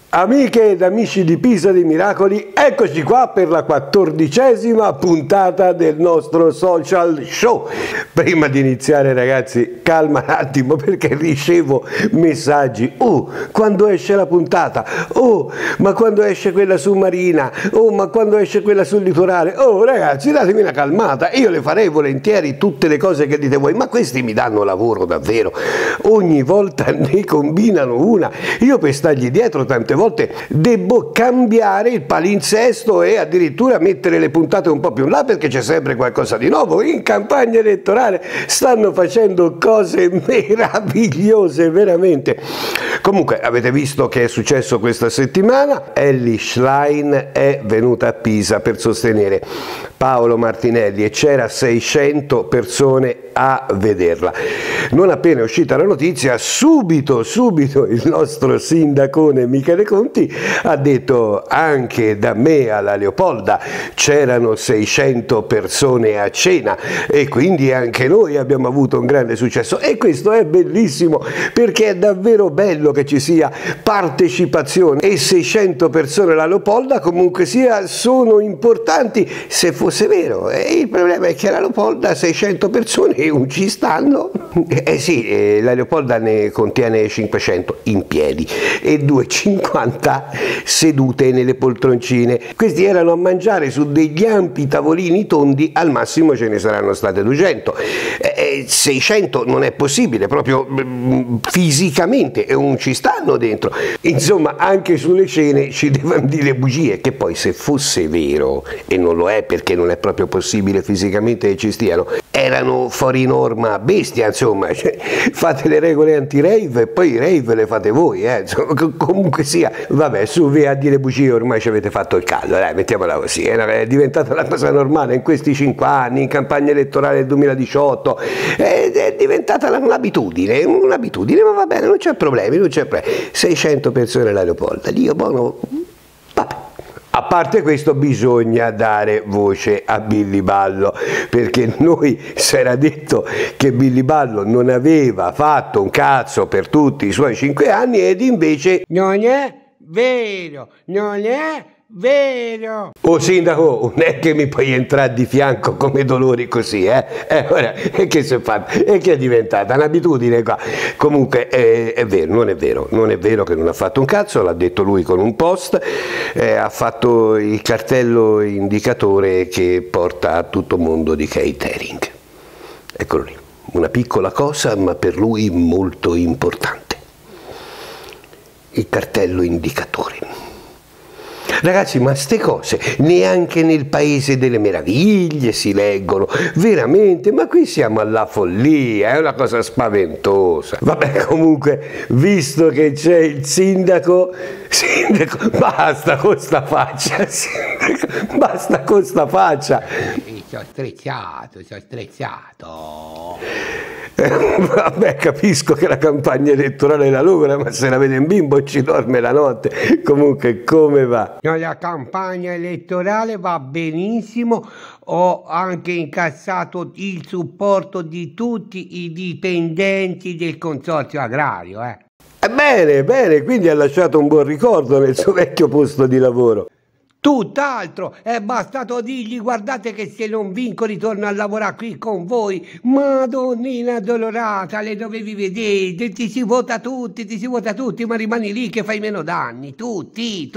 Amiche ed amici di Pisa dei Miracoli, eccoci qua per la 14ª puntata del nostro social show. Prima di iniziare, ragazzi, calma un attimo perché ricevo messaggi. Oh, quando esce la puntata? Oh, ma quando esce quella su Marina? Oh, ma quando esce quella sul litorale? Oh, ragazzi, datemi una calmata. Io le farei volentieri tutte le cose che dite voi, ma questi mi danno lavoro davvero. Ogni volta ne combinano una. Io per stargli dietro tante volte devo cambiare il palinsesto e addirittura mettere le puntate un po' più in là perché c'è sempre qualcosa di nuovo. In campagna elettorale stanno facendo cose meravigliose, veramente. Comunque avete visto che è successo questa settimana? Elly Schlein è venuta a Pisa per sostenere Paolo Martinelli e c'era 600 persone a vederla. Non appena è uscita la notizia, subito il nostro sindacone Michele Conti ha detto: anche da me alla Leopolda c'erano 600 persone a cena e quindi anche noi abbiamo avuto un grande successo, e questo è bellissimo perché è davvero bello che ci sia partecipazione, e 600 persone alla Leopolda comunque sia sono importanti se fosse vero. E il problema è che alla Leopolda 600 persone ci stanno. Sì, la Leopolda ne contiene 500 in piedi e 250 sedute nelle poltroncine. Questi erano a mangiare su degli ampi tavolini tondi, al massimo ce ne saranno state 200. 600 non è possibile, proprio fisicamente, e non ci stanno dentro. Insomma, anche sulle cene ci devono dire bugie, che poi se fosse vero, e non lo è perché non è proprio possibile fisicamente che ci stiano, erano fuori norma bestia, insomma. Fate le regole anti-rave e poi i rave le fate voi, insomma, comunque sia, vabbè, su via a dire bugie, ormai ci avete fatto il caldo, dai, mettiamola così, è diventata una cosa normale in questi 5 anni, in campagna elettorale del 2018, è diventata un'abitudine, ma va bene, non c'è problemi, 600 persone alla Leopolda, Dio buono, vabbè. A parte questo, bisogna dare voce a Billy Ballo, perché noi si era detto che Billy Ballo non aveva fatto un cazzo per tutti i suoi 5 anni, ed invece non è vero, non è vero. Oh sindaco, non è che mi puoi entrare di fianco come dolori così, ora, che si è fatto? E che è diventata un'abitudine qua. Comunque è vero, non è vero che non ha fatto un cazzo, l'ha detto lui con un post, ha fatto il cartello indicatore che porta a tutto mondo di catering. Eccolo lì, una piccola cosa ma per lui molto importante. Il cartello indicatore. Ragazzi, ma ste cose neanche nel Paese delle Meraviglie si leggono, veramente, ma qui siamo alla follia, è una cosa spaventosa. Vabbè, comunque, visto che c'è il sindaco, basta con sta faccia, sindaco, basta con sta faccia. Sono strezzato. Vabbè, capisco che la campagna elettorale è la lunga, ma se la vede in bimbo ci dorme la notte. Comunque, come va? No, la campagna elettorale va benissimo, ho anche incassato il supporto di tutti i dipendenti del consorzio agrario. Bene, quindi ha lasciato un buon ricordo nel suo vecchio posto di lavoro. Tutt'altro, è bastato dirgli: guardate che se non vinco ritorno a lavorare qui con voi. Madonnina addolorata, le dovevi vedere, ti si vota tutti, ma rimani lì che fai meno danni, tutti.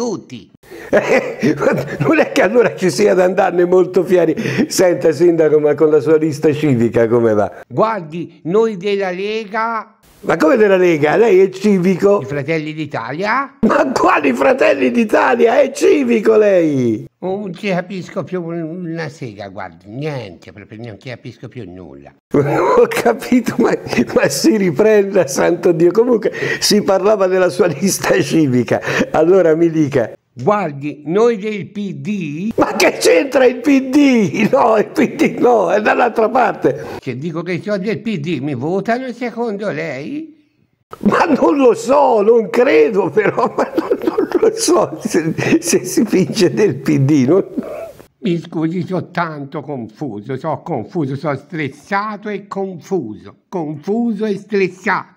Non è che allora ci sia da andarne molto fieri. Senta sindaco, ma con la sua lista civica come va? Guardi, noi della Lega... Ma come della Lega? Lei è civico? I Fratelli d'Italia? Ma quali Fratelli d'Italia? È civico lei? Non ci capisco più una sega, guardi, niente, proprio non ci capisco più nulla. Ho capito, ma si riprenda, santo Dio. Comunque si parlava della sua lista civica, allora mi dica. Guardi, noi del PD... Ma che c'entra il PD? No, il PD no, è dall'altra parte. Se dico che sono del PD, mi votano secondo lei? Ma non lo so, non credo però, ma non lo so se si finge del PD. Mi scusi, sono tanto confuso, sono stressato e confuso e stressato.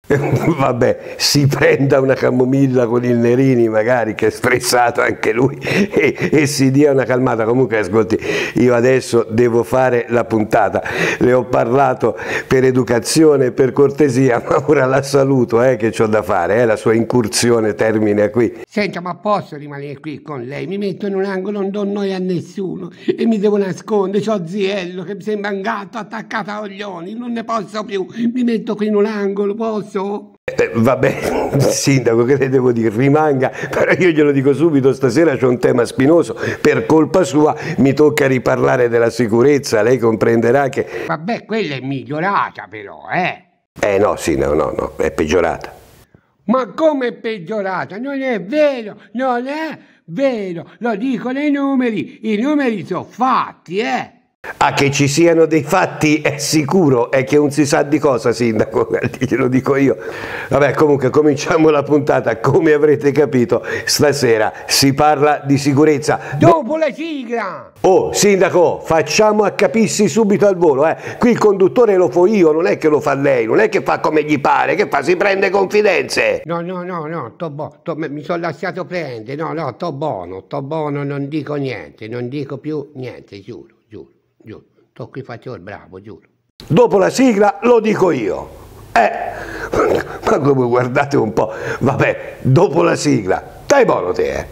Vabbè, si prenda una camomilla con il Nerini magari, che è stressato anche lui, e si dia una calmata. Comunque ascolti, io adesso devo fare la puntata, le ho parlato per educazione, per cortesia, ma ora la saluto, che c'ho da fare, la sua incursione termina qui. Senta, ma posso rimanere qui con lei? Mi metto in un angolo, non do noia a nessuno e mi devo nascondere, c'ho Ziello che mi sembra un gatto attaccato a oglioni, non ne posso più, mi metto qui in un angolo, posso? Vabbè, sindaco, che le devo dire? Rimanga, però io glielo dico subito, stasera c'è un tema spinoso, per colpa sua mi tocca riparlare della sicurezza, lei comprenderà che... Vabbè, quella è migliorata però, No, sindaco, no, è peggiorata. Ma come è peggiorata? Non è vero, non è vero, lo dicono i numeri sono fatti, A che ci siano dei fatti è sicuro, è che non si sa di cosa, sindaco, glielo dico io. Vabbè, comunque cominciamo la puntata. Come avrete capito, stasera si parla di sicurezza. Dopo la sigla! Oh, sindaco, facciamo a capirsi subito al volo, Qui il conduttore lo fo io, non è che lo fa lei, non è che fa come gli pare, che fa? Si prende confidenze. No, mi sono lasciato prendere, sto buono, non dico niente, non dico più niente, giuro. Sto qui, faccio il bravo, giuro. Dopo la sigla lo dico io. Ma come, guardate un po'. Vabbè, dopo la sigla. Stai buono te,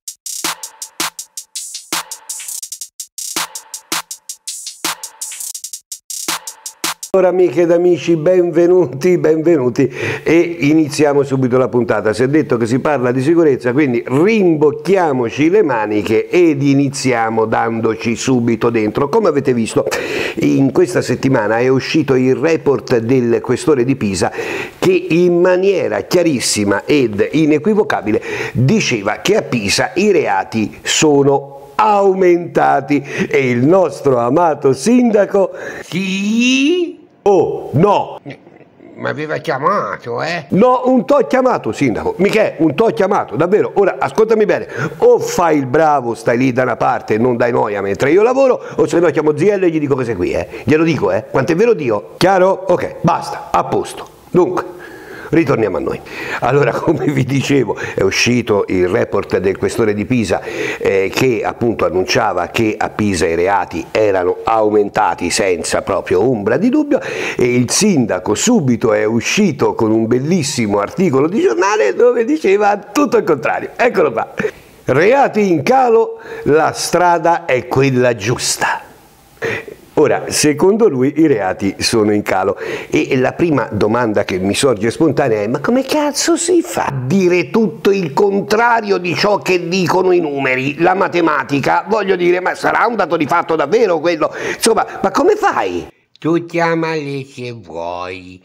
Allora, amiche ed amici, benvenuti e iniziamo subito la puntata. Si è detto che si parla di sicurezza, quindi rimbocchiamoci le maniche ed iniziamo dandoci subito dentro. Come avete visto, in questa settimana è uscito il report del questore di Pisa che in maniera chiarissima ed inequivocabile diceva che a Pisa i reati sono aumentati e il nostro amato sindaco... Sì? Oh, no! Mi aveva chiamato, No, un t'ho chiamato, sindaco. Michè, un t'ho chiamato, davvero. Ora, ascoltami bene. O fai il bravo, stai lì da una parte e non dai noia mentre io lavoro, o se no chiamo Ziello e gli dico che sei qui, Glielo dico, Quant'è vero Dio? Chiaro? Ok, basta, a posto. Dunque, ritorniamo a noi. Allora, come vi dicevo, è uscito il report del questore di Pisa che appunto annunciava che a Pisa i reati erano aumentati senza proprio ombra di dubbio, e il sindaco subito è uscito con un bellissimo articolo di giornale dove diceva tutto il contrario. Eccolo qua. Reati in calo, la strada è quella giusta. Ora, secondo lui i reati sono in calo e la prima domanda che mi sorge spontanea è: ma come cazzo si fa a dire tutto il contrario di ciò che dicono i numeri, la matematica? Voglio dire, ma sarà un dato di fatto davvero quello? Insomma, ma come fai? Tu chiamali se vuoi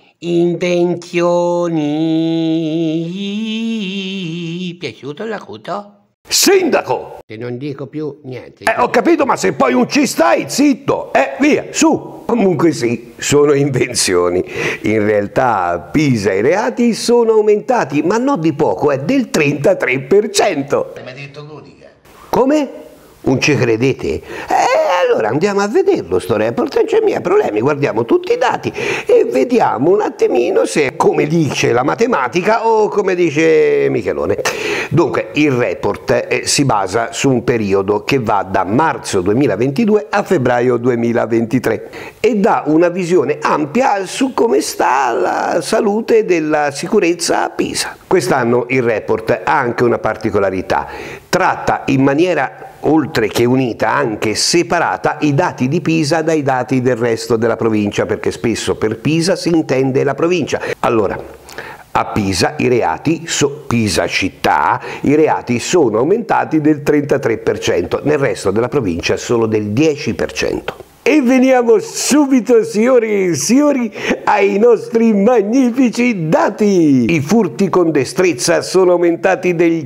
invenzioni. Piaciuto l'acuto? Sindaco! Che non dico più niente. Ho capito, ma se poi non ci stai, zitto! Via, su! Comunque sì, sono invenzioni. In realtà a Pisa i reati sono aumentati, ma non di poco, del 33%. Mi ha detto Codica. Come? Non ci credete? Allora andiamo a vederlo sto report, non c'è miei problemi, guardiamo tutti i dati e vediamo un attimino se come dice la matematica o come dice Michelone. Dunque il report si basa su un periodo che va da marzo 2022 a febbraio 2023 e dà una visione ampia su come sta la salute della sicurezza a Pisa. Quest'anno il report ha anche una particolarità, tratta in maniera oltre che unita anche separata i dati di Pisa dai dati del resto della provincia, perché spesso per Pisa si intende la provincia. Allora, a Pisa i reati, Pisa città, i reati sono aumentati del 33%, nel resto della provincia solo del 10%. E veniamo subito, signori, ai nostri magnifici dati. I furti con destrezza sono aumentati del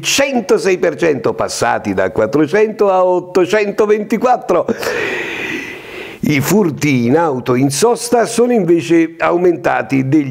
106%, passati da 400 a 824. I furti in auto in sosta sono invece aumentati del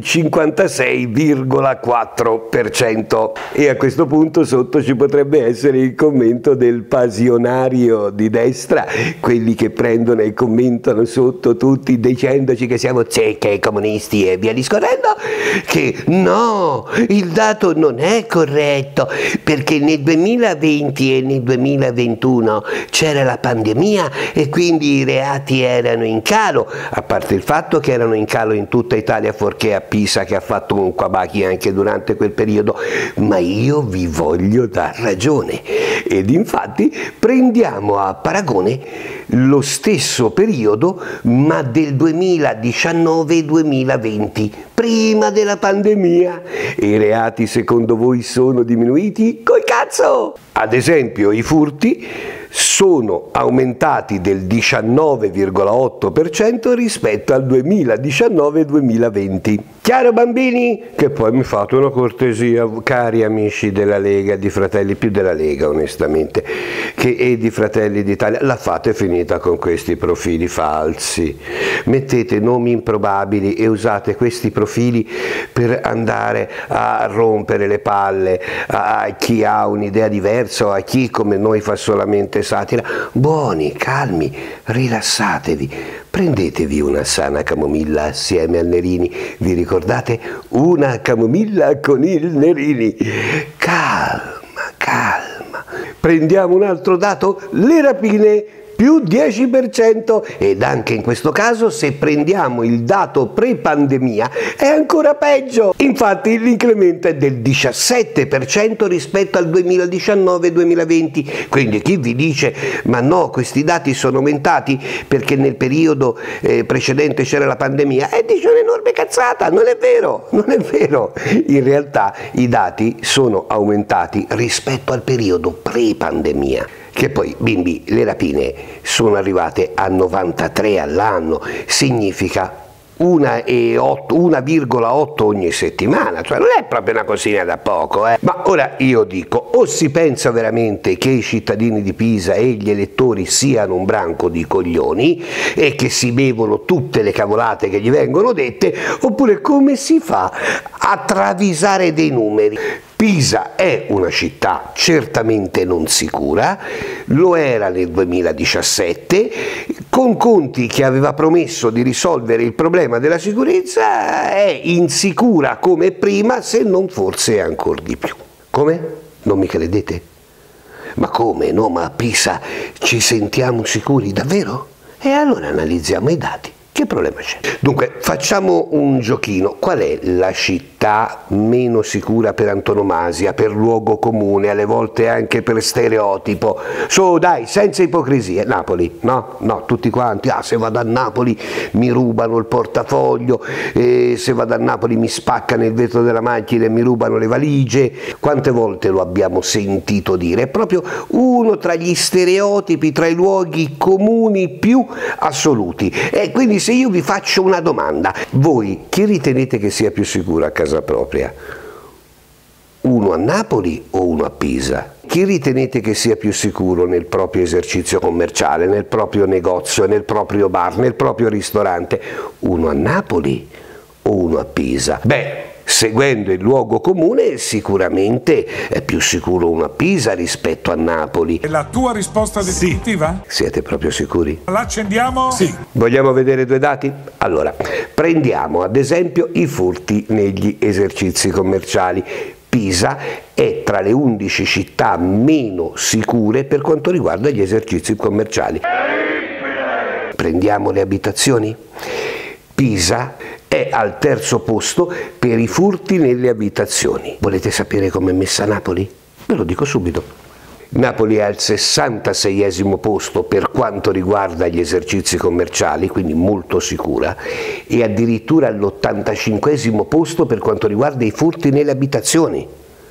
56,4%. E a questo punto sotto ci potrebbe essere il commento del pasionario di destra, quelli che prendono e commentano sotto tutti dicendoci che siamo zecche, comunisti e via discorrendo, che no, il dato non è corretto, perché nel 2020 e nel 2021 c'era la pandemia e quindi i reati erano in calo, a parte il fatto che erano in calo in tutta Italia, fuorché a Pisa che ha fatto un quabachi anche durante quel periodo, ma io vi voglio dar ragione. Ed infatti prendiamo a paragone lo stesso periodo ma del 2019-2020, prima della pandemia. E i reati secondo voi sono diminuiti? Col cazzo! Ad esempio i furti sono aumentati del 19,8% rispetto al 2019-2020. Chiaro bambini? Che poi mi fate una cortesia, cari amici della Lega, di Fratelli, più della Lega onestamente, e di Fratelli d'Italia, la fate finita con questi profili falsi. Mettete nomi improbabili e usate questi profili per andare a rompere le palle a chi ha un'idea diversa o a chi come noi fa solamente satira. Buoni, calmi, rilassatevi, prendetevi una sana camomilla assieme al Nerini, vi ricordate? Una camomilla con il Nerini. Calma, calma. Prendiamo un altro dato, le rapine più 10%, ed anche in questo caso se prendiamo il dato pre-pandemia è ancora peggio. Infatti l'incremento è del 17% rispetto al 2019-2020, quindi chi vi dice ma no, questi dati sono aumentati perché nel periodo precedente c'era la pandemia, dice un'enorme cazzata, non è vero, non è vero. In realtà i dati sono aumentati rispetto al periodo pre-pandemia. Che poi, bimbi, le rapine sono arrivate a 93 all'anno, significa 1,8 ogni settimana, cioè non è proprio una cosina da poco. Ma ora io dico, o si pensa veramente che i cittadini di Pisa e gli elettori siano un branco di coglioni e che si bevono tutte le cavolate che gli vengono dette, oppure come si fa a travisare dei numeri? Pisa è una città certamente non sicura, lo era nel 2017, con Conti che aveva promesso di risolvere il problema della sicurezza è insicura come prima, se non forse ancora di più. Come? Non mi credete? Ma come? No, ma a Pisa ci sentiamo sicuri, davvero? E allora analizziamo i dati. Che problema c'è? Dunque, facciamo un giochino. Qual è la città meno sicura per antonomasia, per luogo comune, alle volte anche per stereotipo? Su, dai, senza ipocrisie. Napoli, no? No, tutti quanti. Se vado a Napoli mi rubano il portafoglio, se vado a Napoli mi spaccano il vetro della macchina e mi rubano le valigie. Quante volte lo abbiamo sentito dire? È proprio uno tra gli stereotipi, tra i luoghi comuni più assoluti. E quindi se io vi faccio una domanda, voi chi ritenete che sia più sicuro a casa propria? Uno a Napoli o uno a Pisa? Chi ritenete che sia più sicuro nel proprio esercizio commerciale, nel proprio negozio, nel proprio bar, nel proprio ristorante? Uno a Napoli o uno a Pisa? Beh, seguendo il luogo comune sicuramente è più sicuro uno a Pisa rispetto a Napoli. E la tua risposta definitiva? Sì. Siete proprio sicuri? L'accendiamo? Sì. Vogliamo vedere due dati? Allora, prendiamo ad esempio i furti negli esercizi commerciali. Pisa è tra le 11 città meno sicure per quanto riguarda gli esercizi commerciali. Prendiamo le abitazioni. Pisa è al terzo posto per i furti nelle abitazioni. Volete sapere com'è messa Napoli? Ve lo dico subito. Napoli è al 66esimo posto per quanto riguarda gli esercizi commerciali, quindi molto sicura, e addirittura all'85esimo posto per quanto riguarda i furti nelle abitazioni.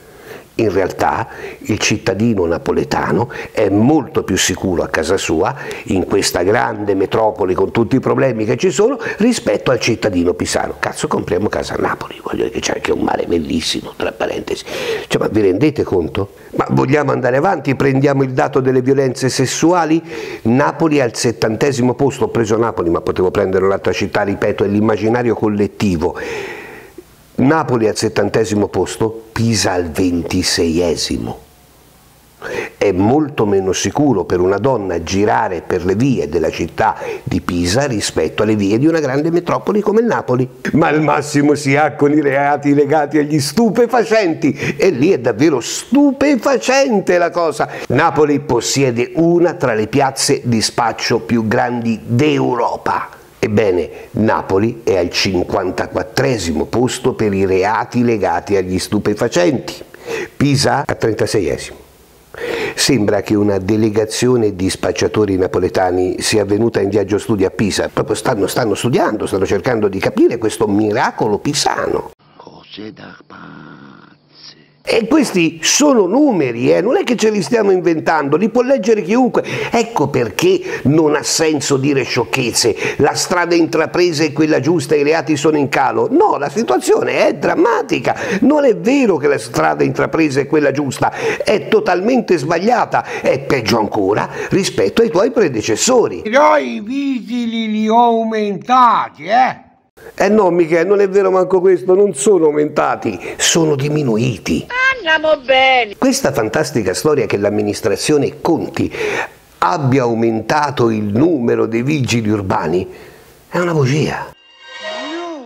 In realtà il cittadino napoletano è molto più sicuro a casa sua, in questa grande metropoli con tutti i problemi che ci sono, rispetto al cittadino pisano. Cazzo, compriamo casa a Napoli, voglio dire che c'è anche un mare bellissimo, tra parentesi. Cioè, ma vi rendete conto? Ma vogliamo andare avanti? Prendiamo il dato delle violenze sessuali. Napoli è al 70° posto, ho preso Napoli ma potevo prendere un'altra città, ripeto, è l'immaginario collettivo. Napoli al 70° posto, Pisa al 26°. È molto meno sicuro per una donna girare per le vie della città di Pisa rispetto alle vie di una grande metropoli come Napoli. Ma al massimo si ha con i reati legati agli stupefacenti, e lì è davvero stupefacente la cosa. Napoli possiede una tra le piazze di spaccio più grandi d'Europa. Ebbene, Napoli è al 54° posto per i reati legati agli stupefacenti, Pisa al 36°. Sembra che una delegazione di spacciatori napoletani sia venuta in viaggio studio a Pisa, proprio stanno studiando, stanno cercando di capire questo miracolo pisano. Cose da pazzi. E questi sono numeri, non è che ce li stiamo inventando, li può leggere chiunque. Ecco perché non ha senso dire sciocchezze, la strada intrapresa è quella giusta, i reati sono in calo. No, la situazione è drammatica, non è vero che la strada intrapresa è quella giusta, è totalmente sbagliata, è peggio ancora rispetto ai tuoi predecessori. Però i vigili li ho aumentati, No, Michele, non è vero manco questo, non sono aumentati, sono diminuiti. Andiamo bene! Questa fantastica storia che l'amministrazione Conti abbia aumentato il numero dei vigili urbani è una bugia. No!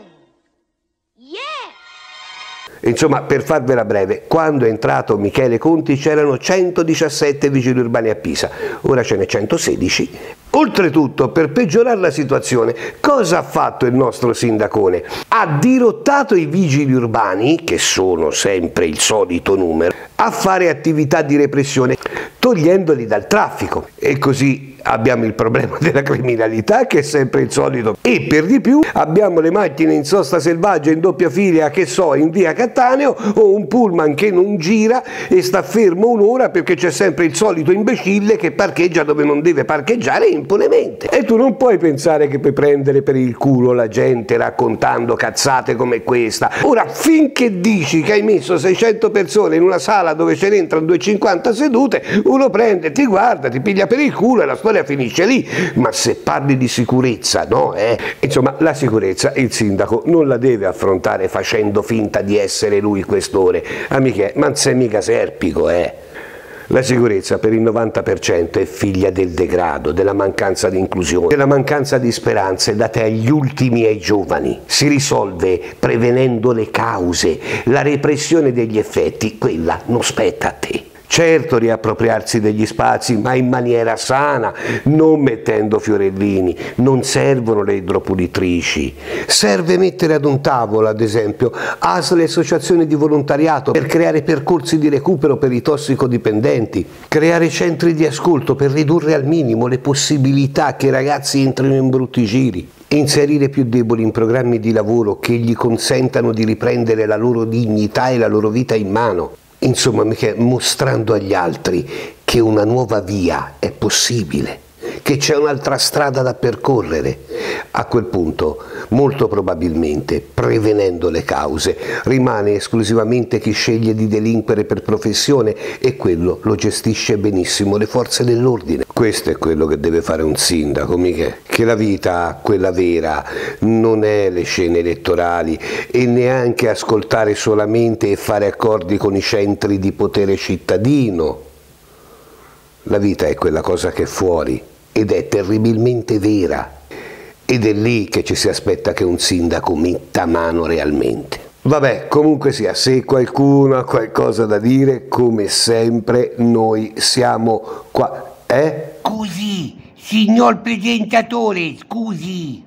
Yeah! Insomma, per farvela breve, quando è entrato Michele Conti c'erano 117 vigili urbani a Pisa, ora ce n'è 116. Oltretutto, per peggiorare la situazione, cosa ha fatto il nostro sindacone? Ha dirottato i vigili urbani, che sono sempre il solito numero, a fare attività di repressione, togliendoli dal traffico. E così abbiamo il problema della criminalità, che è sempre il solito, e per di più abbiamo le macchine in sosta selvaggia in doppia fila, che so, in via Cattaneo, o un pullman che non gira e sta fermo un'ora perché c'è sempre il solito imbecille che parcheggia dove non deve parcheggiare impunemente. E tu non puoi pensare che puoi prendere per il culo la gente raccontando cazzate come questa. Ora, finché dici che hai messo 600 persone in una sala dove ce ne entrano 250 sedute, uno prende, ti guarda, ti piglia per il culo e la storia finisce lì. Ma se parli di sicurezza, no? Insomma, la sicurezza il sindaco non la deve affrontare facendo finta di essere lui questore. Amiche, ma non sei mica Serpico, La sicurezza per il 90% è figlia del degrado, della mancanza di inclusione, della mancanza di speranze date agli ultimi e ai giovani. Si risolve prevenendo le cause, la repressione degli effetti, quella non spetta a te. Certo, riappropriarsi degli spazi, ma in maniera sana, non mettendo fiorellini. Non servono le idropulitrici. Serve mettere ad un tavolo, ad esempio, ASL e associazioni di volontariato per creare percorsi di recupero per i tossicodipendenti, creare centri di ascolto per ridurre al minimo le possibilità che i ragazzi entrino in brutti giri, inserire più deboli in programmi di lavoro che gli consentano di riprendere la loro dignità e la loro vita in mano. Insomma, mostrando agli altri che una nuova via è possibile, che c'è un'altra strada da percorrere. A quel punto, molto probabilmente, prevenendo le cause, rimane esclusivamente chi sceglie di delinquere per professione, e quello lo gestisce benissimo le forze dell'ordine. Questo è quello che deve fare un sindaco, Michele, che la vita, quella vera, non è le scene elettorali e neanche ascoltare solamente e fare accordi con i centri di potere cittadino. La vita è quella cosa che è fuori ed è terribilmente vera, ed è lì che ci si aspetta che un sindaco metta mano realmente. Vabbè, comunque sia, se qualcuno ha qualcosa da dire, come sempre noi siamo qua. Scusi, signor presentatore, scusi.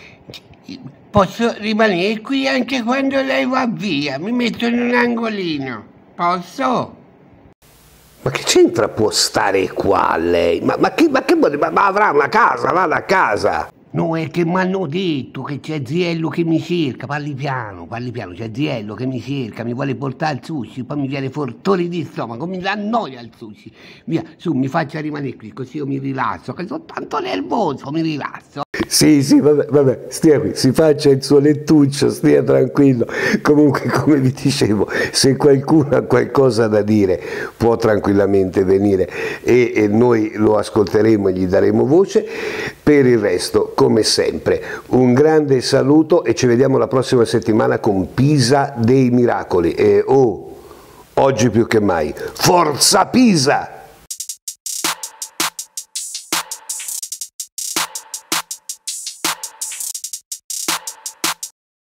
Posso rimanere qui anche quando lei va via? Mi metto in un angolino. Posso? Ma che c'entra può stare qua lei? Ma avrà una casa, vada a casa. No, è che mi hanno detto che c'è Ziello che mi cerca, parli piano, c'è Ziello che mi cerca, mi vuole portare il sushi, poi mi viene fortore di stomaco, mi dà noia il sushi. Via, su, mi faccia rimanere qui, così io mi rilasso, che sono tanto nervoso, mi rilasso. Sì, vabbè, stia qui, si faccia il suo lettuccio, stia tranquillo. Comunque, come vi dicevo, se qualcuno ha qualcosa da dire può tranquillamente venire e noi lo ascolteremo e gli daremo voce. Per il resto, come sempre, un grande saluto e ci vediamo la prossima settimana con Pisa dei Miracoli. E oggi più che mai, forza Pisa!